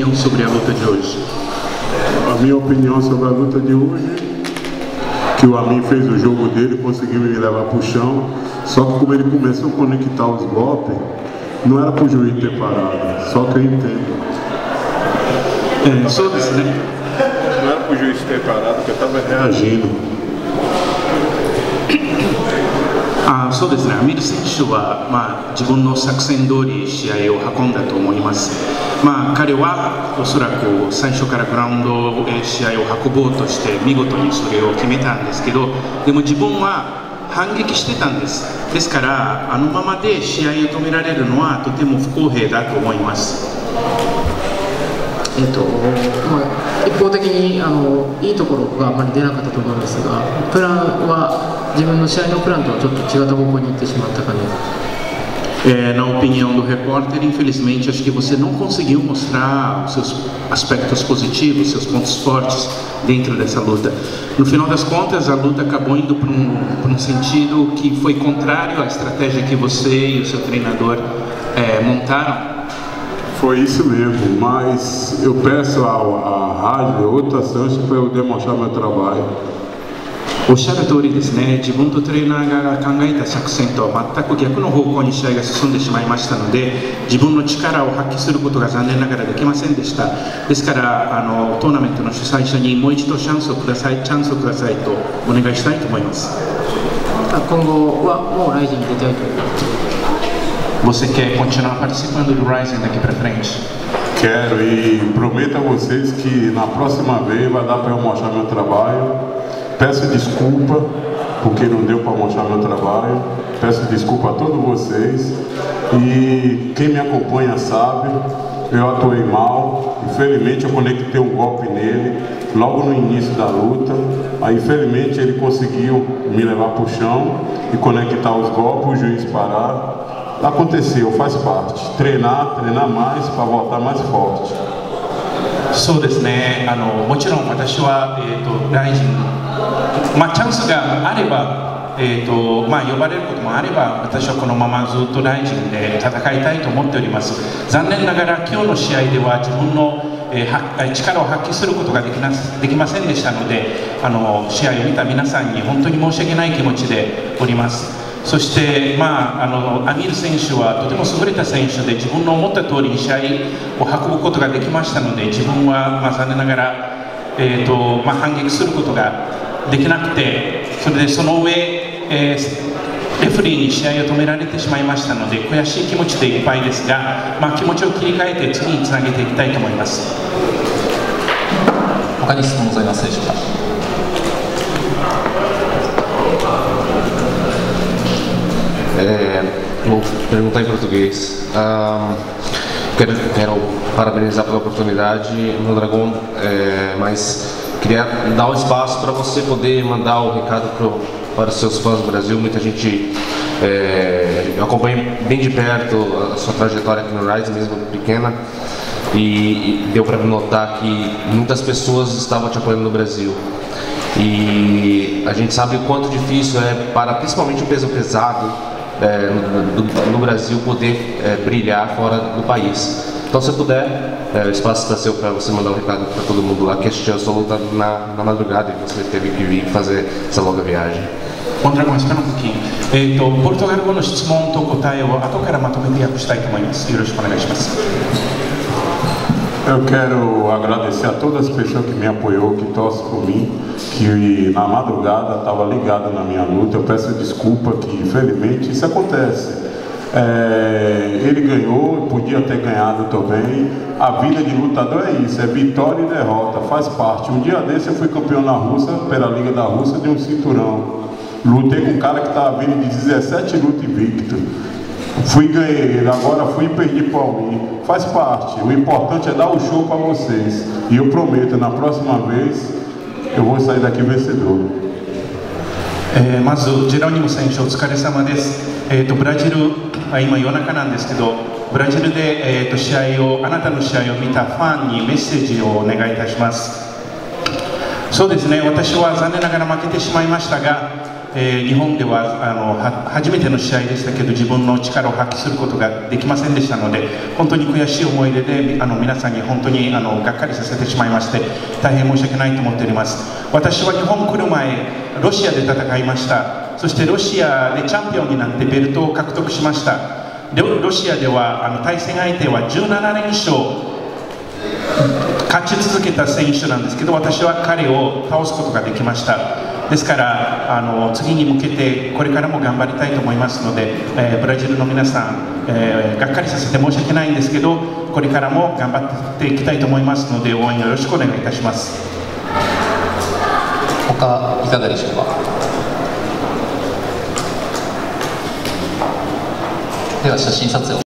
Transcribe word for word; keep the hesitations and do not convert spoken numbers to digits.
opinião sobre a luta de hoje? A minha opinião sobre a luta de hoje, que o Amin fez o jogo dele, conseguiu me levar para o chão, só que como ele começou a conectar os golpes, não era para o juiz ter parado, só que eu entendo. É, só desse, né? Não era para o juiz ter parado, porque eu estava reagindo. あそうですね、アミル選手は、まあ、自分の作戦通り試合を運んだと思います。まあ、彼はおそらく最初からグラウンドへ試合を運ぼうとして見事にそれを決めたんですけど、でも自分は反撃してたんです。ですからあのままで試合を止められるのはとても不公平だと思います。 えっとまあ、一方的にあのいいところがあまり出なかったと思いますが、プランは自分の試合のプランとはちょっと違った方向に行ってしまった感じです。 É, na opinião do repórter, infelizmente, acho que você não conseguiu mostrar os seus aspectos positivos, seus pontos fortes dentro dessa luta. No final das contas, a luta acabou indo para um, para um sentido que foi contrário à estratégia que você e o seu treinador é, montaram. Foi isso mesmo, mas eu peço à rádio outra chance para eu demonstrar meu trabalho. おっしゃる通りですね、自分とトレーナーが考えた作戦とは全く逆の方向に試合が進んでしまいましたので、自分の力を発揮することが残念ながらできませんでした。ですからあのトーナメントの主催者にもう一度チャンスをください、チャンスをくださいとお願いしたいと思います。 今後はもうライジンに出たいと思います。 Você quer continuar participando do Rising daqui para frente? Quero, e prometo a vocês que na próxima vez vai dar para eu mostrar meu trabalho. Peço desculpa porque não deu para mostrar meu trabalho. Peço desculpa a todos vocês. E quem me acompanha sabe, eu atuei mal. Infelizmente eu conectei um golpe nele logo no início da luta. Aí infelizmente ele conseguiu me levar para o chão e conectar os golpes, o juiz parar. Aconteceu, faz parte. Treinar, treinar mais para voltar mais forte. そうですね、あのもちろん私は、えーと、ライジン、まあ、チャンスがあれば、えーとまあ、呼ばれることもあれば、私はこのままずっとライジンで戦いたいと思っております。残念ながら今日の試合では自分の、えー、力を発揮することができなできませんでしたので、あの試合を見た皆さんに本当に申し訳ない気持ちでおります。そして、まあ、あのアミール選手はとても優れた選手で、自分の思った通りに試合を運ぶことができましたので、自分は、まあ、残念ながら、えーとまあ、反撃することができなくて、それでその上、えー、レフェリーに試合を止められてしまいましたので、悔しい気持ちでいっぱいですが、まあ、気持ちを切り替えて次につなげていきたいと思います。 他に質問ございますでしょうか。 É, vou perguntar em português. Ah, quero, quero parabenizar pela oportunidade, meu Dragão, é, mas queria dar um espaço para você poder mandar o recado pro, para os seus fãs do Brasil. Muita gente, é, eu acompanho bem de perto a sua trajetória aqui no Rise, mesmo pequena, e, e deu para notar que muitas pessoas estavam te apoiando no Brasil. E a gente sabe o quanto difícil é para principalmente o peso pesado É, no, no, no Brasil poder é, brilhar fora do país. Então, se puder, é, o espaço está seu para você mandar um recado para todo mundo lá que assistiu a sua luta na, na madrugada e você teve que vir fazer essa longa viagem. ポンドラゴン、espera um pouquinho。えっと、ポルトガル語の質問と答えを後からまとめて訳したいと思います。よろしくお願いします。 Eu quero agradecer a todas as pessoas que me apoiou, que torcem por mim, que na madrugada estava ligado na minha luta. Eu peço desculpa que infelizmente isso acontece. É, ele ganhou, podia ter ganhado também. A vida de lutador é isso, é vitória e derrota, faz parte. Um dia desse eu fui campeão na Rússia, pela Liga da Rússia, de um cinturão. Lutei com um cara que estava vindo de dezessete lutas invicto. Fui ganhei, agora fui e perdi para mim. Faz parte, o importante é dar o show para vocês. E eu prometo, na próxima vez, eu vou sair daqui vencedor. えー、まずジェロニモ選手お疲れ様です。えー、とブラジル、あ、今夜中なんですけど、ブラジルで、えー、と試合をあなたの試合を見たファンにメッセージをお願いいたします。そうですね、私は残念ながら負けてしまいましたが、 えー、日本ではあのは初めての試合でしたけど、自分の力を発揮することができませんでしたので、本当に悔しい思い出であの皆さんに本当にあのがっかりさせてしまいまして、大変申し訳ないと思っております。私は日本来る前、ロシアで戦いました。そしてロシアでチャンピオンになってベルトを獲得しました。ロシアではあの対戦相手はじゅうななれんしょう勝ち続けた選手なんですけど、私は彼を倒すことができました。ですからあの次に向けてこれからも頑張りたいと思いますので、えー、ブラジルの皆さん、えー、がっかりさせて申し訳ないんですけど、これからも頑張っていきたいと思いますので、応援よろしくお願いいたします。 他いかがでしょうか。では写真撮影を